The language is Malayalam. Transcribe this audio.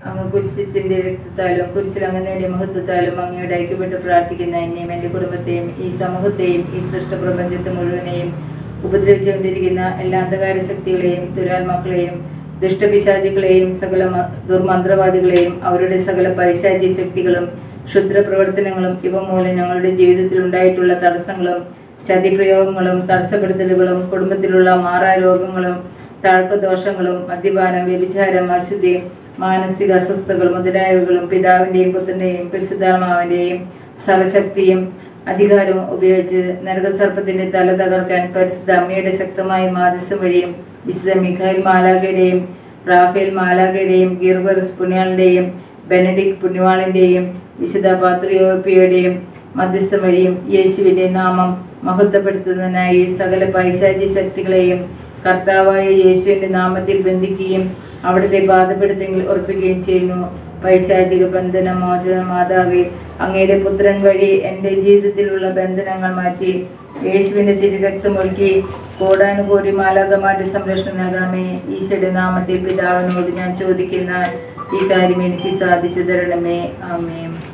അങ്ങ് കുരിശിന്റെ രക്തത്താലും കുരിശിൽ അങ്ങ് നേടിയ മഹത്വത്താലും അങ്ങയുടെ ഐക്യപ്പെട്ട് പ്രാർത്ഥിക്കുന്ന എന്നെയും എൻ്റെ കുടുംബത്തെയും ഈ സമൂഹത്തെയും ഈ സൃഷ്ടപ്രപഞ്ചത്തെ മുഴുവനെയും ഉപദ്രവിച്ചുകൊണ്ടിരിക്കുന്ന എല്ലാ അന്ധകാര ശക്തികളെയും ദുരാത്മാക്കളെയും ദുഷ്ടപിശാചികളെയും സകല ദുർമന്ത്രവാദികളെയും അവരുടെ സകല പൈശാചി ശക്തികളും ക്ഷുദ്രപ്രവർത്തനങ്ങളും ഇവ മൂലം ഞങ്ങളുടെ ജീവിതത്തിൽ ഉണ്ടായിട്ടുള്ള തടസ്സങ്ങളും ചതിപ്രയോഗങ്ങളും തടസ്സപ്പെടുത്തലുകളും കുടുംബത്തിലുള്ള മാറാരോഗങ്ങളും താഴ്ക്കദോഷങ്ങളും മദ്യപാനം വ്യഭിചാരം അശുദ്ധി മാനസിക അസ്വസ്ഥതകൾ മുതലായവകളും പിതാവിൻ്റെയും പുത്രൻ്റെയും പരിശുദ്ധാത്മാവിൻ്റെയും സർവശക്തിയും അധികാരവും ഉപയോഗിച്ച് നരകസർപ്പത്തിന്റെ തല തകർക്കാൻ പരിശുദ്ധ അമ്മയുടെ ശക്തമായ മാധ്യസ്ഥം വഴിയും വിശുദ്ധ മിഖായിൽ മാലാഖയുടെയും റാഫേൽ മാലാഖയുടെയും ഗീർബർസ് പുണ്യാളിൻ്റെയും ബെനഡിക്ട് പുണ്യവാളിൻ്റെയും വിശുദ്ധ പാത്രിയോപ്പിയുടെയും മധ്യസ്ഥം വഴിയും യേശുവിൻ്റെ നാമം മഹത്വപ്പെടുത്തുന്നതിനായി സകല പൈശാചി ശക്തികളെയും കർത്താവായ യേശുവിൻ്റെ നാമത്തിൽ ബന്ധിക്കുകയും അവിടുത്തെ ബാധപ്പെടുത്തെങ്കിൽ ഉറപ്പിക്കുകയും ചെയ്യുന്നു. പൈശാചിക ബന്ധന മോചന മാതാവേ, അങ്ങയുടെ പുത്രൻ വഴി എൻ്റെ ജീവിതത്തിലുള്ള ബന്ധനങ്ങൾ മാറ്റി യേശുവിൻ്റെ തിരുരക്തമൊഴുക്കി കോടാനുകോടി മാലാഖമാരുടെ സംരക്ഷണം നൽകണമേ. ഈശോയുടെ നാമത്തിൽ പിതാവിനോട് ഞാൻ ചോദിക്കുന്ന ഈ കാര്യം എനിക്ക് സാധിച്ചു തരണമേ. ആമേൻ.